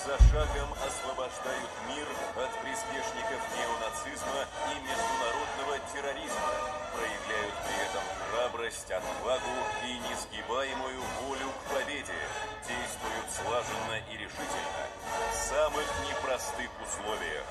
за шагом освобождают мир от приспешников неонацизма и международного терроризма, проявляют при этом храбрость, отвагу и несгибаемую волю к победе, действуют слаженно и решительно в самых непростых условиях.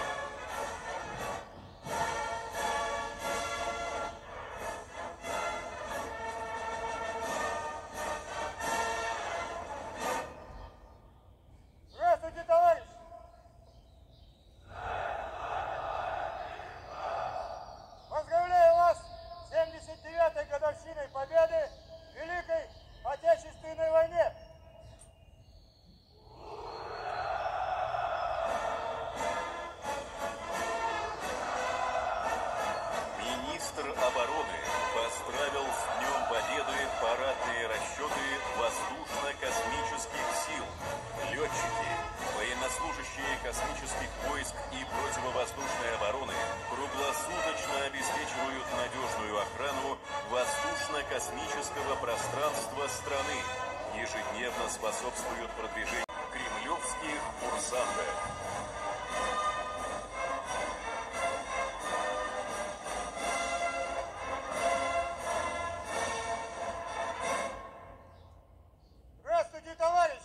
Победы в Великой Отечественной войне! Министр обороны поздравил с Днем Победы парадные расчеты воздушно-космических сил, летчики, военнослужащие космических войск и противовоздушной обороны круглосуточно обеспечивают надежную охрану воздушно-космического пространства страны, ежедневно способствуют продвижению кремлевских курсантов. Здравствуйте, товарищи!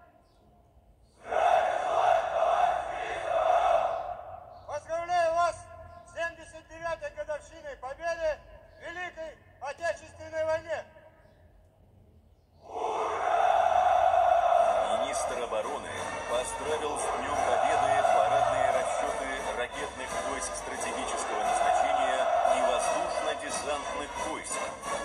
Поздравляю вас с 79-й годовщиной Победы в Великой Отечественной войне! Министр обороны поздравил с Днем Победы парадные расчеты ракетных войск стратегического назначения и воздушно-десантных войск.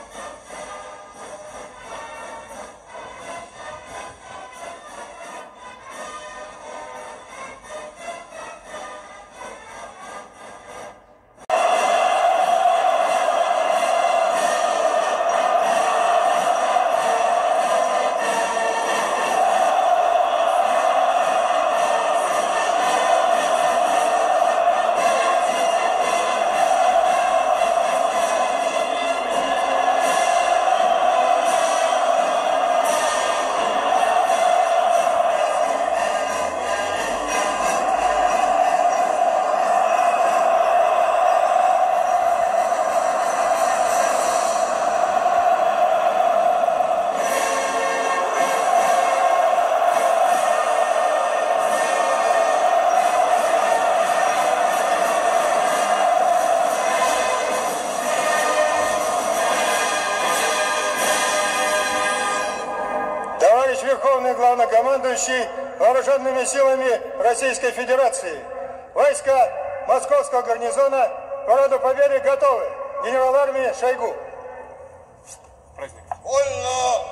Верховный главнокомандующий Вооруженными силами Российской Федерации. Войска Московского гарнизона к параду Победы готовы. Генерал армии Шойгу. Праздник. Вольно!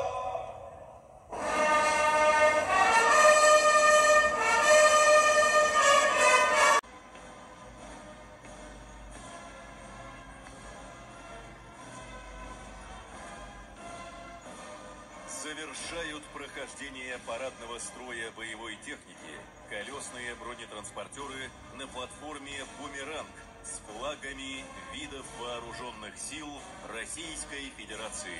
Завершают прохождение парадного строя боевой техники колесные бронетранспортеры на платформе «Бумеранг» с флагами видов вооруженных сил Российской Федерации.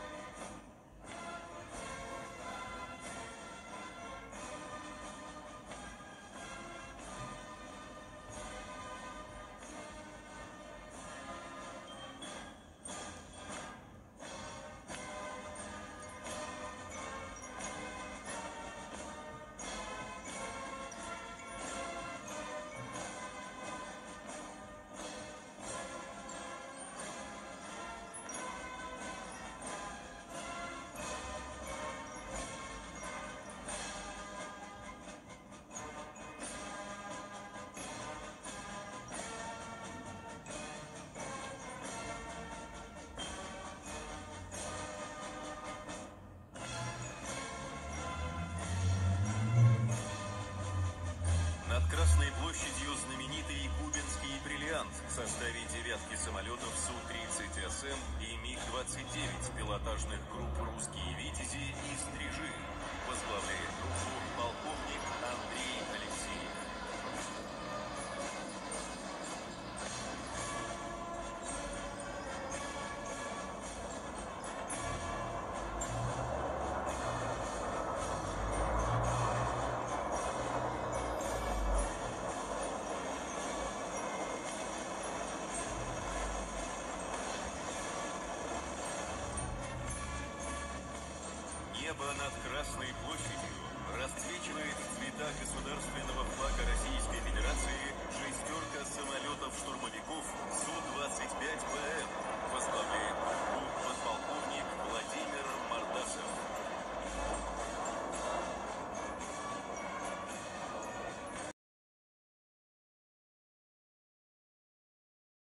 Над Красной площадью знаменитый кубинский бриллиант в составе девятки самолетов Су-30СМ и МиГ-29 пилотажных групп «Русские Витязи» и «Стрижи». Возглавляет группу полковник Андрей Алексеев. Небо над Красной площадью расцвечивает